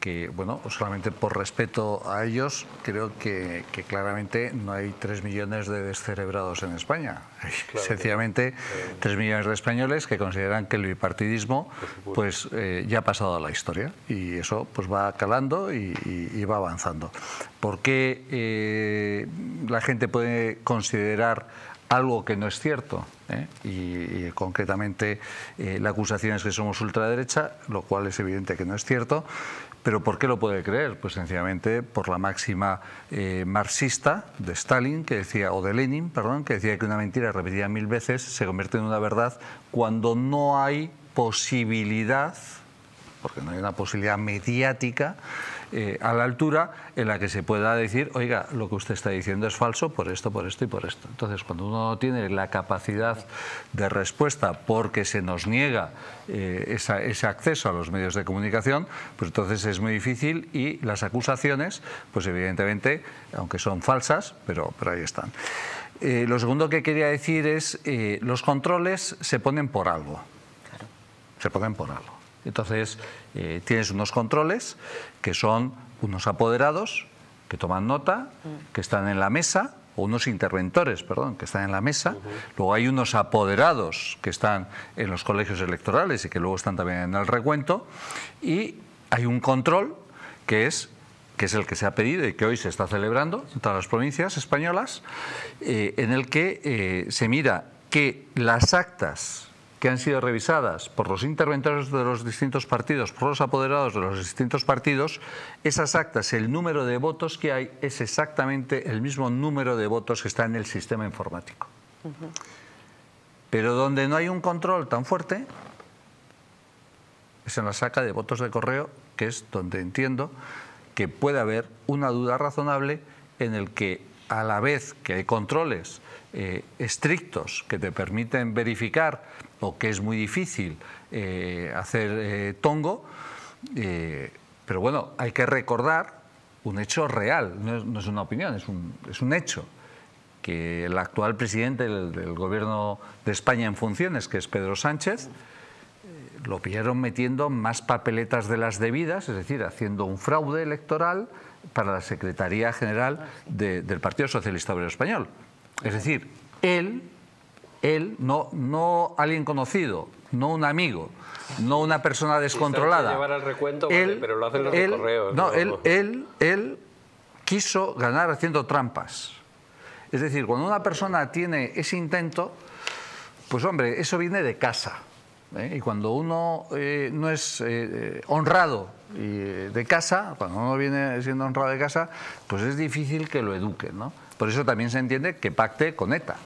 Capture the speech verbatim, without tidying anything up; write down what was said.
que, bueno, solamente por respeto a ellos, creo que, que claramente no hay tres millones de descerebrados en España. Hay claro, sencillamente tres millones de españoles que consideran que el bipartidismo pues, eh, ya ha pasado a la historia, y eso pues va calando y, y, y va avanzando. ¿Por qué eh, la gente puede considerar algo que no es cierto? ¿eh? Y, y concretamente eh, la acusación es que somos ultraderecha, lo cual es evidente que no es cierto. ¿Pero por qué lo puede creer? Pues sencillamente por la máxima eh, marxista de Stalin, que decía, o de Lenin, perdón, que decía que una mentira repetida mil veces se convierte en una verdad cuando no hay posibilidad, porque no hay una posibilidad mediática eh, a la altura en la que se pueda decir, oiga, lo que usted está diciendo es falso por esto, por esto y por esto. Entonces, cuando uno no tiene la capacidad de respuesta porque se nos niega eh, esa, ese acceso a los medios de comunicación, pues entonces es muy difícil, y las acusaciones, pues evidentemente, aunque son falsas, pero, pero ahí están. Eh, lo segundo que quería decir es, eh, los controles se ponen por algo. Claro. Se ponen por algo. Entonces, eh, tienes unos controles que son unos apoderados que toman nota, que están en la mesa, o unos interventores, perdón, que están en la mesa. Uh-huh. Luego hay unos apoderados que están en los colegios electorales y que luego están también en el recuento. Y hay un control que es, que es el que se ha pedido y que hoy se está celebrando en todas las provincias españolas, eh, en el que eh, se mira que las actas que han sido revisadas por los interventores de los distintos partidos, por los apoderados de los distintos partidos, esas actas, el número de votos que hay es exactamente el mismo número de votos que está en el sistema informático. Uh-huh. Pero donde no hay un control tan fuerte es en la saca de votos de correo, que es donde entiendo que puede haber una duda razonable en el que, a la vez que hay controles eh, estrictos que te permiten verificar, o que es muy difícil eh, hacer eh, tongo, eh, pero bueno, hay que recordar un hecho real, no es, no es una opinión, es un, es un hecho, que el actual presidente del, del gobierno de España en funciones, que es Pedro Sánchez, eh, lo pillaron metiendo más papeletas de las debidas, es decir, haciendo un fraude electoral para la Secretaría General de, del Partido Socialista Obrero Español. Es decir, él... Él, no, no alguien conocido, no un amigo, no una persona descontrolada. Si llevar al recuento, él, vale, pero lo hacen los él, de correos. No, ¿no? él, él, él quiso ganar haciendo trampas. Es decir, cuando una persona tiene ese intento, pues hombre, eso viene de casa. ¿eh? Y cuando uno eh, no es eh, honrado y, eh, de casa, cuando uno viene siendo honrado de casa, pues es difícil que lo eduquen, ¿no? Por eso también se entiende que pacte con ETA.